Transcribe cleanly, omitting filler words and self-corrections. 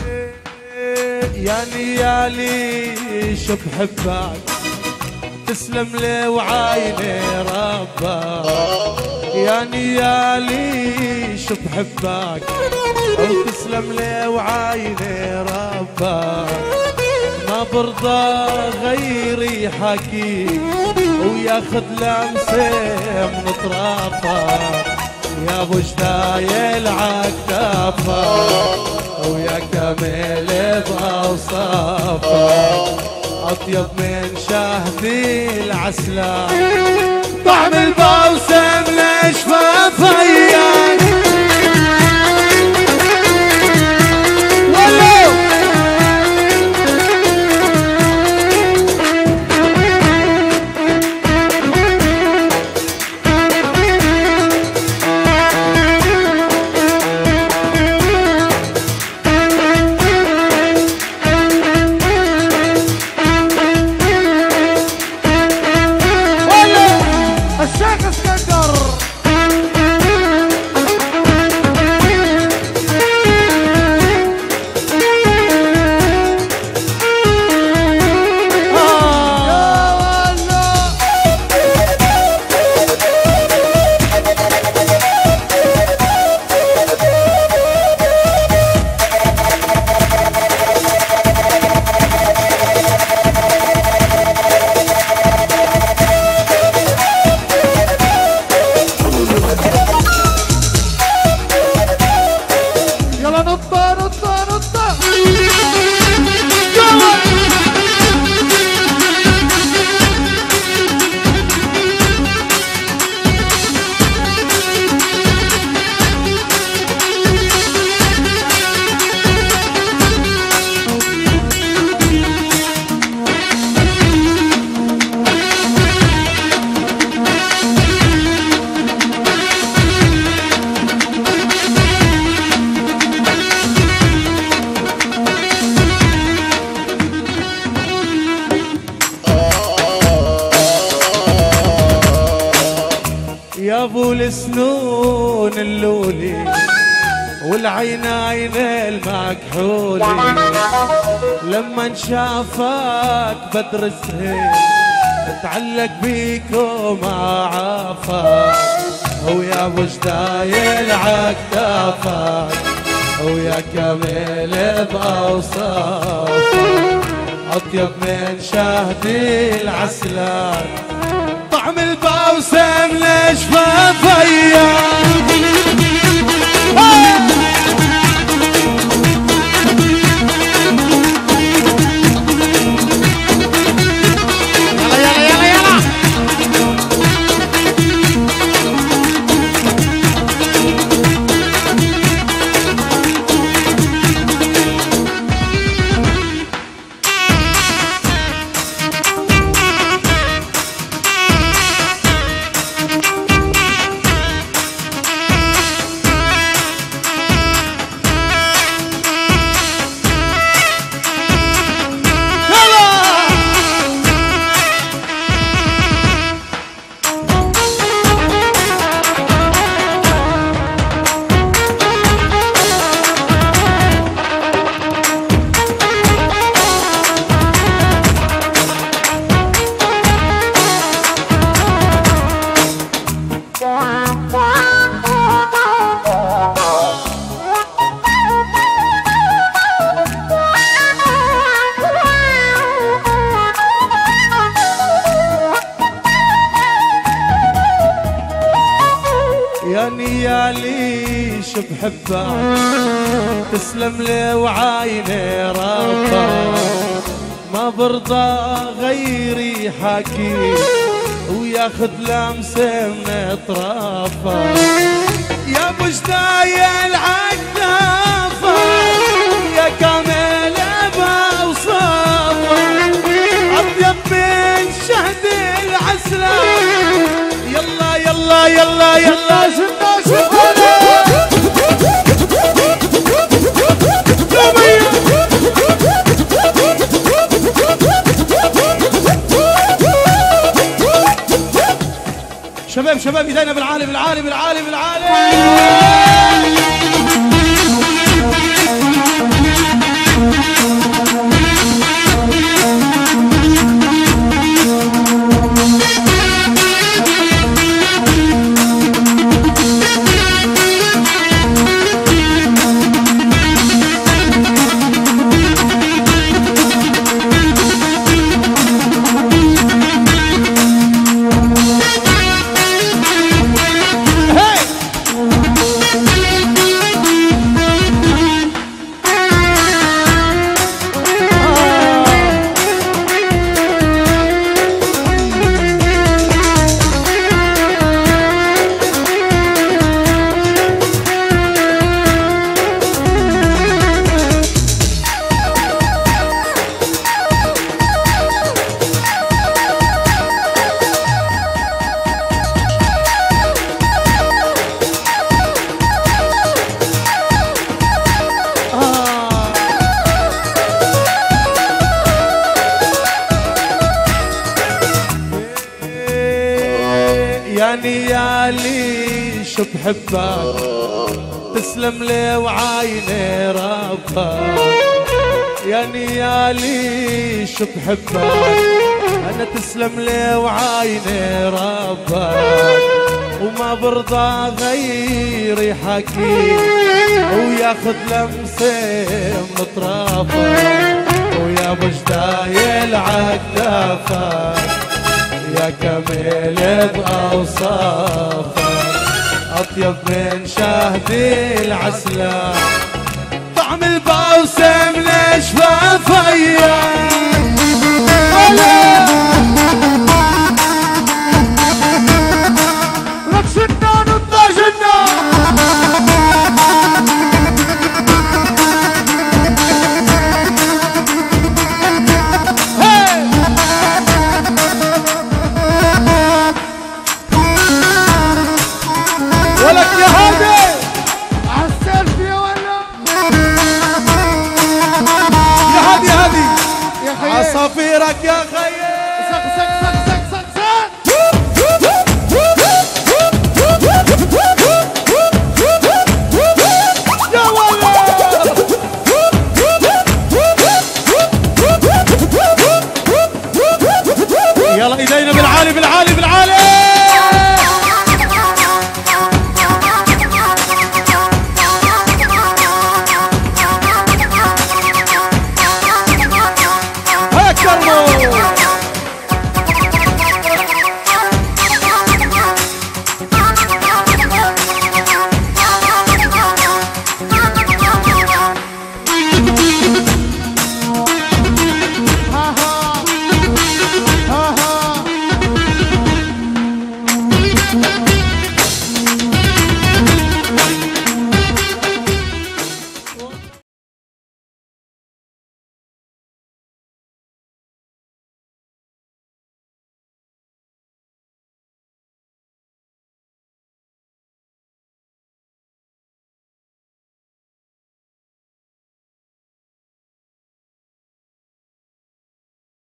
يا نيالي شو بحبك تسلم لي وعايني ربك. يا نيالي شو بحبك وتسلم لي وعايني ربك. ما برضى غيري حكي وياخذ لمسه من طرافك. يا ابو جدايل عكتافك ويا كامل باوصافك. اطيب من شهدي العسلان طعم البوسم لشفافيك. يا ابو السنون اللولي والعينين المكحولي. لما انشافك بدر السهيل اتعلق بيك وما عافاك. ويا ابو جدايل عكتافك ويا كامل باوصافك. اطيب من شهدي العسلان طعم البوسم لشفافيك. يا نيالي شو بحبك تسلم لي وعايني ربك. ما برضى غيري حكي وياخذ لمسه من اطرافك. يا ابو جدايل عكتافك يا كامل باوصافك. اطيب من شهد العسلان. يلا يلا يلا يلا شفنا شفنا شباب شباب ايدينا بالعالي بالعالي بالعالي بالعالي. نيالي شو بحبك تسلم لي وعايني ربك يا نيالي شو بحبك انا تسلم لي وعايني ربك وما برضى غيري حكي وياخذ لمسه من طرافك ويا بجدايل عكتافك يا كميل بأوصافك أطيب من شهد العسلان طعم البوسة من شفافيا لك شنان وطا جنان ولك يا هادي عالسيلفي ولا يا هادي عصافيرك يا خيي